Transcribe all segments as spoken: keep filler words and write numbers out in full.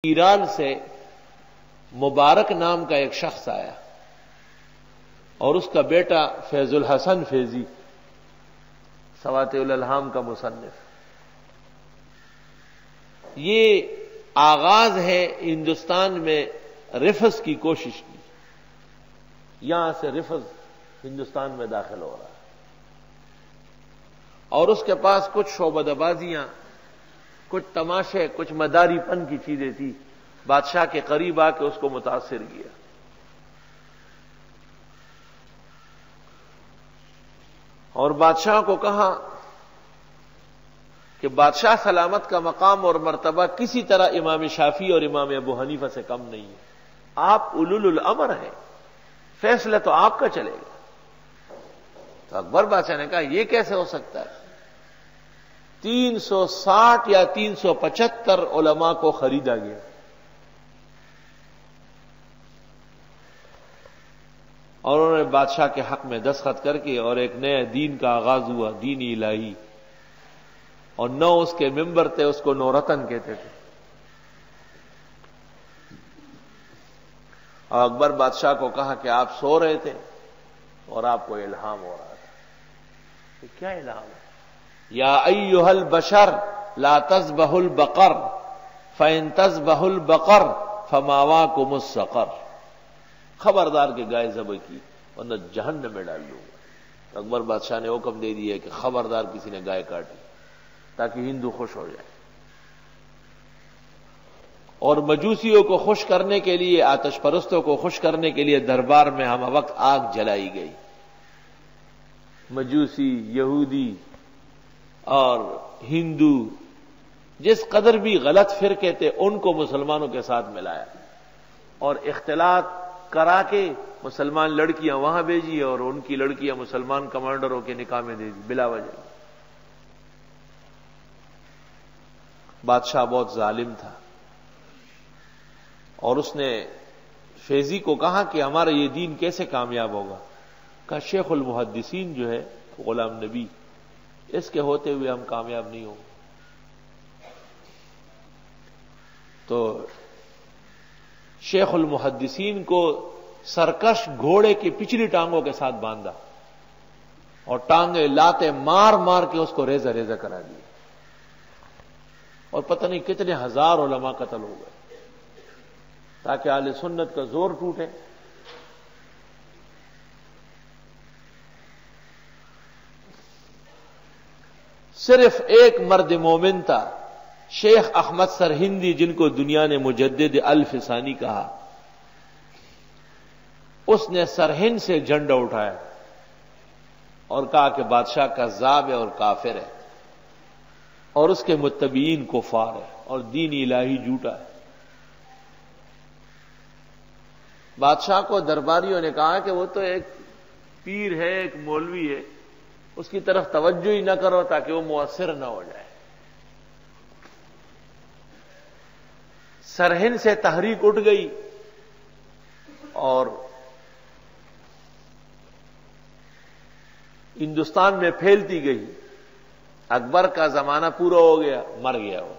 ایران سے مبارک نام کا ایک شخص آیا اور اس کا بیٹا فیض الحسن فیضی سواتع الالہام کا مصنف. یہ آغاز ہے ہندوستان میں رفض کی کوشش کی. یہاں سے رفض ہندوستان میں داخل ہو رہا ہے اور اس کے پاس کچھ شعبہ بازیاں، کچھ تماشے، کچھ مداری پن کی چیزیں تھی. بادشاہ کے قریب آ کے اس کو متاثر کیا. اور بادشاہ کو کہا کہ بادشاہ سلامت کا مقام اور مرتبہ کسی طرح امام شافعی اور امام ابو حنیفہ سے کم نہیں ہے. آپ اولو الامر ہیں، فیصلہ تو آپ کا چلے گا. تو اکبر بادشاہ نے کہا یہ کیسے ہو سکتا ہے؟ تین سو ساٹھ یا تین سو پچہتر علماء کو خریدا گیا. اور انہوں نے بادشاہ کے حق میں دستخط کر کے اور ایک نئے دین کا آغاز ہوا، دین الہی. اور نو اس کے ممبر تھے، اس کو نورتن کہتے تھے. اور اکبر بادشاہ کو کہا کہ آپ سو رہے تھے اور آپ کو الہام ہو رہا تھا. کہ کیا الہام ہے؟ یا ایھا البشر لا تذبحوا البقر فان تذبحوا البقر فماواکم السقر. خبردار کے گائے ذبح کی ورنہ جہنم میں ڈال دوں گا. اکبر بادشاہ نے حکم دے دیا کہ خبردار کسی نے گائے کاٹی تاکہ ہندو خوش ہو جائے. اور مجوسیوں کو خوش کرنے کے لیے، آتش پرستوں کو خوش کرنے کے لیے دربار میں ہم وقت آگ جلائی گئی. مجوسی، یہودی اور ہندو جس قدر بھی غلط فرقے تھے ان کو مسلمانوں کے ساتھ ملایا اور اختلاط کرا کے مسلمان لڑکیاں وہاں بھیجی اور ان کی لڑکیاں مسلمان کمانڈروں کے نکاح میں دے دی بلا وجہ. بادشاہ بہت ظالم تھا اور اس نے فیضی کو کہا کہ ہمارا یہ دین کیسے کامیاب ہوگا؟ کہا شیخ المحدثین جو ہے غلام نبی، اس کے ہوتے ہوئے ہم کامیاب نہیں ہوں گے. تو شیخ المحدثین کو سرکش گھوڑے کی پچھلی ٹانگوں کے ساتھ باندھا اور ٹانگیں لاتے مار مار کے اس کو ریزہ ریزہ کرا دیا. اور پتہ نہیں کتنے ہزار علماء قتل ہو گئے تاکہ اہل سنت کا زور ٹوٹے. صرف ایک مرد مومن تھا، شیخ احمد سرہندی، جن کو دنیا نے مجدد الف ثانی کہا. اس نے سرہند سے جھنڈا اٹھایا اور کہا کہ بادشاہ کذاب ہے اور کافر ہے اور اس کے متبعین کفار ہے اور دین الہی جھوٹا ہے. بادشاہ کو درباریوں نے کہا کہ وہ تو ایک پیر ہے، ایک مولوی ہے، اس کی طرف توجہ ہی نہ کرو تاکہ وہ مؤثر نہ ہو جائے. سرہند سے تحریک اٹھ گئی اور ہندوستان میں پھیلتی گئی. اکبر کا زمانہ پورا ہو گیا، مر گیا وہ.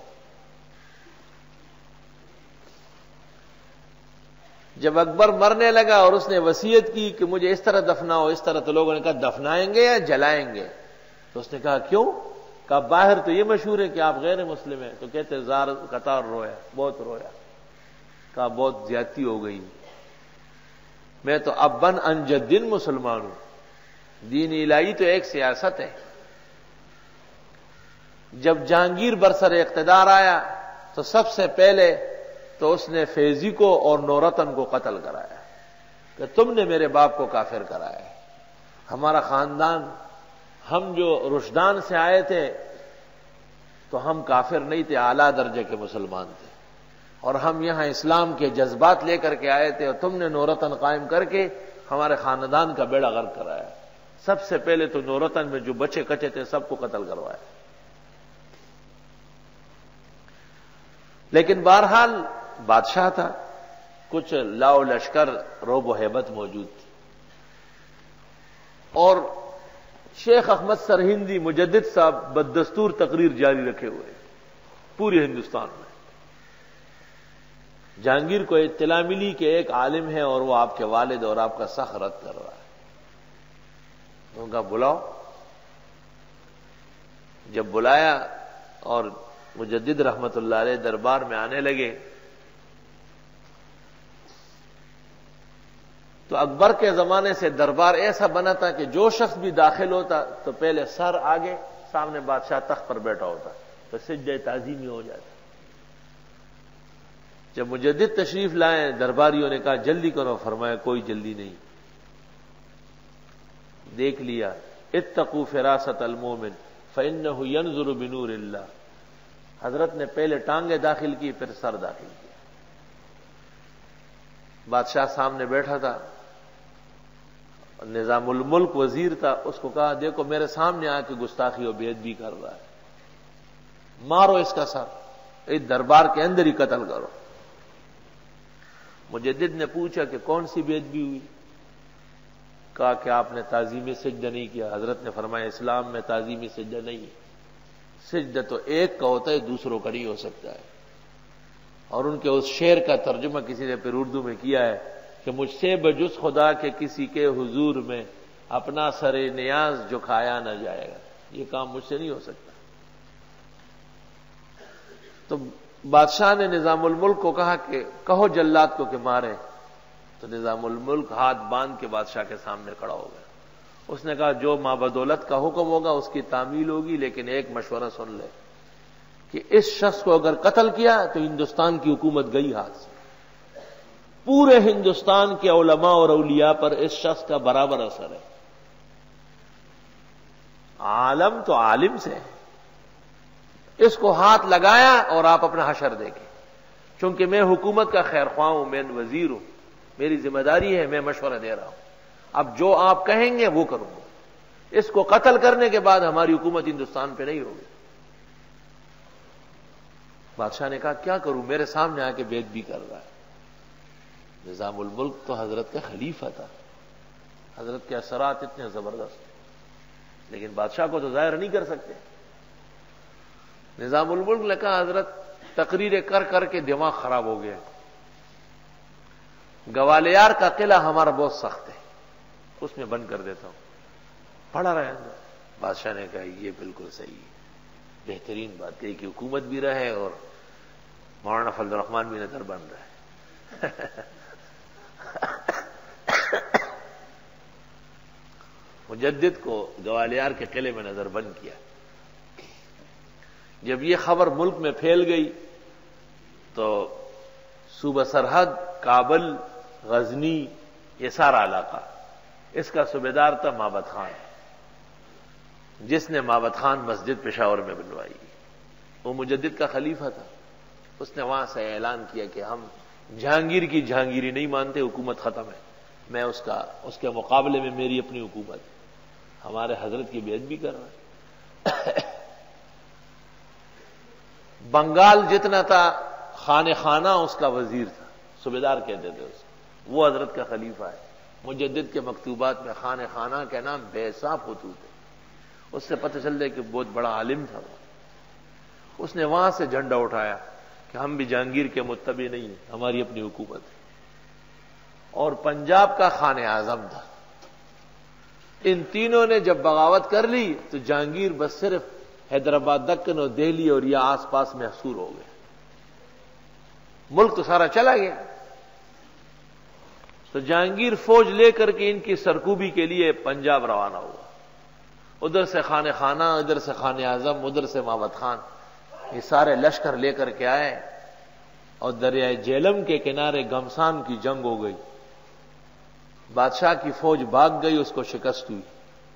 جب اکبر مرنے لگا اور اس نے وصیت کی کہ مجھے اس طرح دفناؤ اس طرح، تو لوگوں نے کہا دفنائیں گے یا جلائیں گے؟ تو اس نے کہا کیوں؟ کہا باہر تو یہ مشہور ہے کہ آپ غیر مسلم ہیں. تو کہتے زار قطار رویا، بہت رویا. کہا بہت زیادتی ہو گئی، میں تو اب بن انجدن مسلمان ہوں. دین الہی تو ایک سیاست ہے. جب جہانگیر برسر اقتدار آیا تو سب سے پہلے تو اس نے فیضی کو اور نورتن کو قتل کرایا کہ تم نے میرے باپ کو کافر کرایا ہے. ہمارا خاندان، ہم جو رشدان سے آئے تھے تو ہم کافر نہیں تھے، اعلیٰ درجے کے مسلمان تھے اور ہم یہاں اسلام کے جذبات لے کر کے آئے تھے اور تم نے نورتن قائم کر کے ہمارے خاندان کا بیڑا غرق کرایا. سب سے پہلے تو نورتن میں جو بچے کچے تھے سب کو قتل کروایا. لیکن بہرحال بادشاہ تھا، کچھ لاؤ لشکر روب و ہیبت موجود تھی. اور شیخ احمد سرہندی مجدد صاحب بد، دستور تقریر جاری رکھے ہوئے پورے ہندوستان میں. جہانگیر کو اطلاع ملی کہ ایک عالم ہے اور وہ آپ کے والد اور آپ کا سخت رد کر رہا ہے. انہوں نے کہا بلاؤ. جب بلایا اور مجدد رحمت اللہ علیہ دربار میں آنے لگے تو اکبر کے زمانے سے دربار ایسا بنا تھا کہ جو شخص بھی داخل ہوتا تو پہلے سر آگے, سامنے بادشاہ تخت پر بیٹھا ہوتا تو سجدہ تعظیمی ہو جاتا. جب مجدد تشریف لائے درباریوں نے کہا جلدی کرو, فرمایا کوئی جلدی نہیں. دیکھ لیا اتقوا فراست المومن فإنه ينظر بنور اللہ. حضرت نے پہلے ٹانگیں داخل کی پھر سر داخل کیا. بادشاہ سامنے بیٹھا تھا, نظام الملک وزیر تھا, اس کو کہا دیکھو میرے سامنے آ کے گستاخی و بے ادبی کر رہا ہے, مارو اس کا سر, اس دربار کے اندر ہی قتل کرو. مجدد نے پوچھا کہ کون سی بے ادبی ہوئی؟ کہا کہ آپ نے تعظیمی سجدہ نہیں کیا. حضرت نے فرمایا اسلام میں تعظیمی سجدہ نہیں ہے, سجدہ تو ایک کا ہوتا ہے دوسروں کا نہیں ہو سکتا ہے. اور ان کے اس شعر کا ترجمہ کسی نے پھر اردو میں کیا ہے کہ مجھ سے بجز خدا کے کسی کے حضور میں اپنا سر نیاز جھکایا نہ جائے گا. یہ کام مجھ سے نہیں ہو سکتا. تو بادشاہ نے نظام الملک کو کہا کہ کہو جلاد کو کہ مارے. تو نظام الملک ہاتھ باندھ کے بادشاہ کے سامنے کھڑا ہو گیا. اس نے کہا جو ماں بدولت کا حکم ہوگا اس کی تعمیل ہوگی, لیکن ایک مشورہ سن لے کہ اس شخص کو اگر قتل کیا تو ہندوستان کی حکومت گئی ہاتھ سے. پورے ہندوستان کے علماء اور اولیاء پر اس شخص کا برابر اثر ہے. عالم تو عالم سے ہے. اس کو ہاتھ لگایا اور آپ اپنا حشر دیکھیں. چونکہ میں حکومت کا خیر خواہ ہوں, میں وزیر ہوں, میری ذمہ داری ہے, میں مشورہ دے رہا ہوں. اب جو آپ کہیں گے وہ کروں گا. اس کو قتل کرنے کے بعد ہماری حکومت ہندوستان پہ نہیں ہوگی. بادشاہ نے کہا کیا کروں, میرے سامنے آ کے بے ادبی کر رہا ہے. نظام الملک تو حضرت کا خلیفہ تھا, حضرت کے اثرات اتنے زبردست, لیکن بادشاہ کو تو ظاہر نہیں کر سکتے. نظام الملک نے کہا حضرت تقریریں کر کر کے دماغ خراب ہو گیا, گوالیار کا قلعہ ہمارا بہت سخت ہے, اس میں بند کر دیتا ہوں, پڑا رہے اندر. بادشاہ نے کہا یہ بالکل صحیح ہے, بہترین بات ہے کہ حکومت بھی رہے اور مولانا فضل الرحمان بھی نظر بن رہا ہے. مجدد کو گوالیار کے قلعے میں نظر بند کیا. جب یہ خبر ملک میں پھیل گئی تو صوبہ سرحد, کابل, غزنی, یہ سارا علاقہ, اس کا صوبیدار تھا مابد خان, جس نے مابد خان مسجد پشاور میں بنوائی. وہ مجدد کا خلیفہ تھا. اس نے وہاں سے اعلان کیا کہ ہم جہانگیر کی جہانگیری نہیں مانتے, حکومت ختم ہے, میں اس کا اس کے مقابلے میں میری اپنی حکومت, ہمارے حضرت کی بے ادبی کر رہا ہے. بنگال جتنا تھا خانہ خانہ اس کا وزیر تھا, صوبیدار کہتے تھے اس کو, وہ حضرت کا خلیفہ ہے. مجدد کے مکتوبات میں خانہ خانہ کے نام بے حساب خطوط ہے. اس سے پتہ چلتا ہے کہ بہت بڑا عالم تھا وہ. اس نے وہاں سے جھنڈا اٹھایا کہ ہم بھی جہانگیر کے متبع نہیں ہیں, ہماری اپنی حکومت ہے. اور پنجاب کا خانہ اعظم تھا. ان تینوں نے جب بغاوت کر لی تو جہانگیر بس صرف حیدرآباد, دکن اور دہلی اور یہ آس پاس محصور ہو گئے. ملک تو سارا چلا گیا. تو جہانگیر فوج لے کر کے ان کی سرکوبی کے لیے پنجاب روانہ ہوا. ادھر سے خانہ خانہ, ادھر سے خانہ اعظم, ادھر سے مابد خان, یہ سارے لشکر لے کر کے آئے اور دریائے جیلم کے کنارے گھمسان کی جنگ ہو گئی. بادشاہ کی فوج بھاگ گئی, اس کو شکست ہوئی,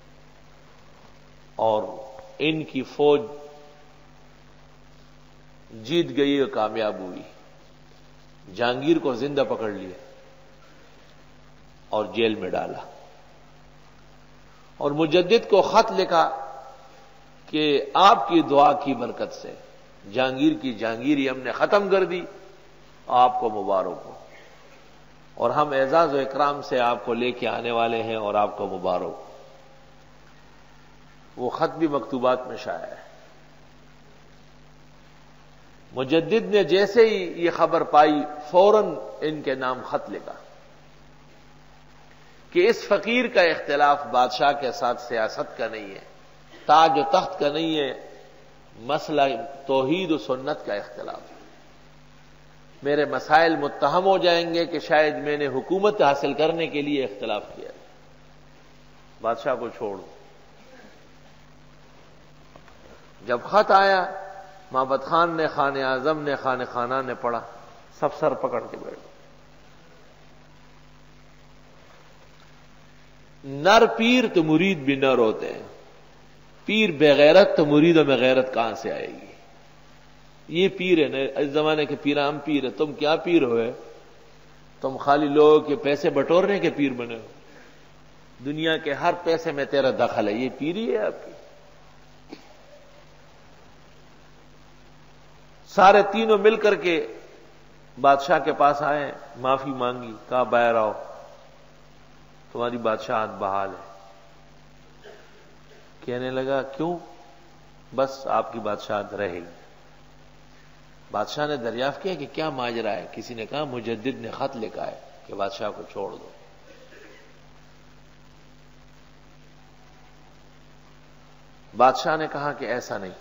اور ان کی فوج جیت گئی اور کامیاب ہوئی. جہانگیر کو زندہ پکڑ لیا اور جیل میں ڈالا. اور مجدد کو خط لکھا کہ آپ کی دعا کی برکت سے جہانگیر کی جہانگیری ہم نے ختم کر دی, آپ کو مبارک ہو, اور ہم اعزاز و اکرام سے آپ کو لے کے آنے والے ہیں اور آپ کو مبارک. وہ خط بھی مکتوبات میں شائع ہے. مجدد نے جیسے ہی یہ خبر پائی فوراً ان کے نام خط لکھا کہ اس فقیر کا اختلاف بادشاہ کے ساتھ سیاست کا نہیں ہے، تاج و تخت کا نہیں ہے، مسئلہ توحید و سنت کا اختلاف ہے۔ میرے مسائل متہم ہو جائیں گے کہ شاید میں نے حکومت حاصل کرنے کے لیے اختلاف کیا ہے، بادشاہ کو چھوڑ دو۔ جب خط آیا مابد خان نے، خان اعظم نے، خان خانہ نے پڑھا، سب سر پکڑ کے بیٹھ گئے۔ نر پیر تو مرید بھی نر ہوتے ہیں، پیر بغیرت تو مریدوں میں غیرت کہاں سے آئے گی؟ یہ پیر ہے نا، اس زمانے کے پیرام پیر ہے، تم کیا پیر ہوئے؟ تم خالی لوگوں کے پیسے بٹورنے کے پیر بنے ہو، دنیا کے ہر پیسے میں تیرا دخل ہے، یہ پیری ہے آپ کی؟ سارے تینوں مل کر کے بادشاہ کے پاس آئے، معافی مانگی، کہا باہر آؤ، تمہاری بادشاہت بحال ہے۔ کہنے لگا کیوں؟ بس آپ کی بادشاہت رہے گی۔ بادشاہ نے دریافت کیا کہ کیا ماجرا ہے؟ کسی نے کہا مجدد نے خط لکھا ہے کہ بادشاہ کو چھوڑ دو۔ بادشاہ نے کہا کہ ایسا نہیں۔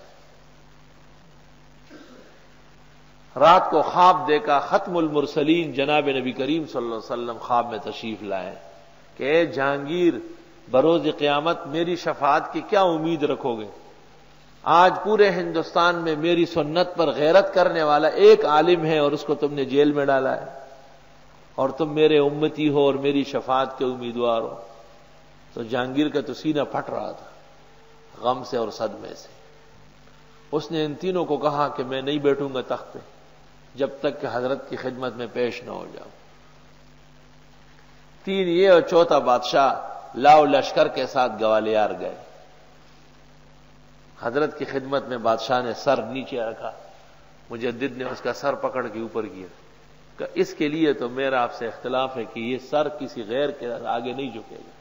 رات کو خواب دیکھا، ختم المرسلین جناب نبی کریم صلی اللہ علیہ وسلم خواب میں تشریف لائے کہ اے جہانگیر، بروز قیامت میری شفاعت کی کیا امید رکھو گے؟ آج پورے ہندوستان میں میری سنت پر غیرت کرنے والا ایک عالم ہے اور اس کو تم نے جیل میں ڈالا ہے، اور تم میرے امتی ہو اور میری شفاعت کے امیدوار ہو۔ تو جہانگیر کا تو سینہ پھٹ رہا تھا غم سے اور صدمے سے۔ اس نے ان تینوں کو کہا کہ میں نہیں بیٹھوں گا تخت پہ جب تک کہ حضرت کی خدمت میں پیش نہ ہو جاؤں۔ تین یہ اور چوتھا بادشاہ لاؤ لشکر کے ساتھ گوالیار گئے۔ حضرت کی خدمت میں بادشاہ نے سر نیچے رکھا، مجدد نے اس کا سر پکڑ کے اوپر کیا کہ اس کے لیے تو میرا آپ سے اختلاف ہے کہ یہ سر کسی غیر کے آگے نہیں جھکے گا،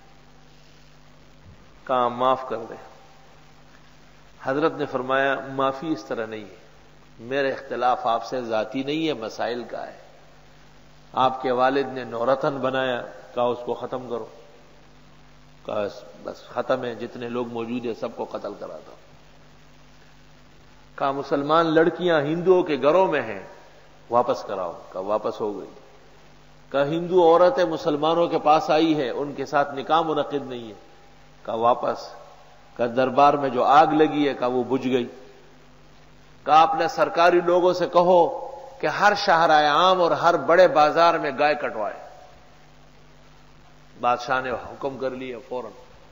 کہا معاف کر دیں۔ حضرت نے فرمایا معافی اس طرح نہیں ہے، میرا اختلاف آپ سے ذاتی نہیں ہے، مسائل کا ہے۔ آپ کے والد نے نورتن بنایا، کہا اس کو ختم کرو، کہا بس ختم ہے، جتنے لوگ موجود ہیں سب کو قتل کرا دو۔ کہا مسلمان لڑکیاں ہندوؤں کے گھروں میں ہیں، واپس کراؤ، کہا واپس ہو گئی۔ کہا ہندو عورتیں مسلمانوں کے پاس آئی ہے، ان کے ساتھ نکاح منعقد نہیں ہے، کہا واپس۔ کہا دربار میں جو آگ لگی ہے، کہا وہ بجھ گئی۔ کہا اپنے سرکاری لوگوں سے کہو کہ ہر شاہراہ عام اور ہر بڑے بازار میں گائے کٹوائے۔ بادشاہ نے حکم کر لیا فوراً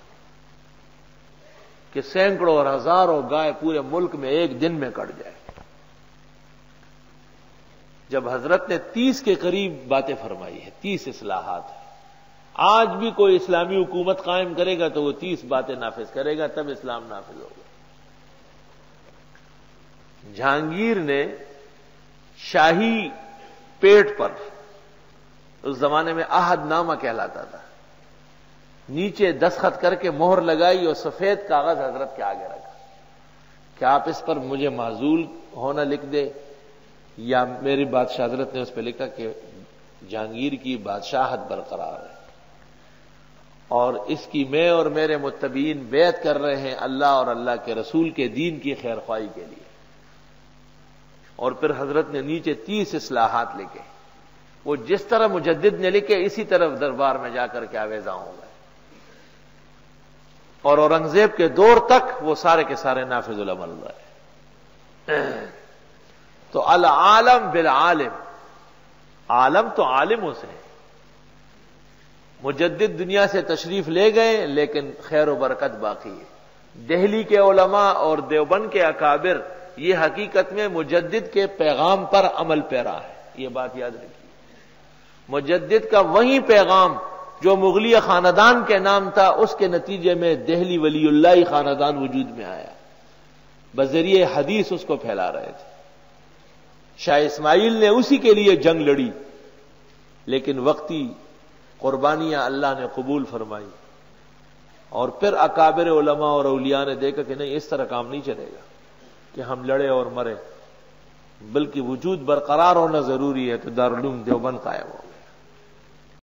کہ سینکڑوں اور ہزاروں گائے پورے ملک میں ایک دن میں کٹ جائے۔ جب حضرت نے تیس کے قریب باتیں فرمائی ہے، تیس اصلاحات ہیں، آج بھی کوئی اسلامی حکومت قائم کرے گا تو وہ تیس باتیں نافذ کرے گا، تب اسلام نافذ ہوگا۔ جہانگیر نے شاہی پیٹ پر، اس زمانے میں عہد نامہ کہلاتا تھا، نیچے دستخط کر کے مہر لگائی اور سفید کاغذ حضرت کے آگے رکھا کہ آپ اس پر مجھے معزول ہونا لکھ دے، یا میری بادشاہ حضرت نے اس پہ لکھا کہ جہانگیر کی بادشاہت برقرار ہے اور اس کی میں اور میرے متبعین بیعت کر رہے ہیں اللہ اور اللہ کے رسول کے دین کی خیر خواہی کے لیے۔ اور پھر حضرت نے نیچے تیس اصلاحات لکھے، وہ جس طرح مجدد نے لکھے اسی طرح دربار میں جا کر کے آویزاں ہو گئے، اور اورنگزیب کے دور تک وہ سارے کے سارے نافذ العمل رہے۔ تو العالم بالعالم، عالم تو عالموں سے ہے۔ مجدد دنیا سے تشریف لے گئے لیکن خیر و برکت باقی ہے۔ دہلی کے علماء اور دیوبند کے اکابر یہ حقیقت میں مجدد کے پیغام پر عمل پیرا ہے، یہ بات یاد رکھیے۔ مجدد کا وہی پیغام جو مغلیہ خاندان کے نام تھا، اس کے نتیجے میں دہلی ولی اللہ خاندان وجود میں آیا، بذریعہ حدیث اس کو پھیلا رہے تھے۔ شاہ اسماعیل نے اسی کے لیے جنگ لڑی، لیکن وقتی قربانیاں اللہ نے قبول فرمائی، اور پھر اکابر علماء اور اولیاء نے دیکھا کہ نہیں، اس طرح کام نہیں چلے گا کہ ہم لڑے اور مرے۔ بلکہ وجود برقرار ہونا ضروری ہے تو دارالعلوم دیوبند قائم ہو۔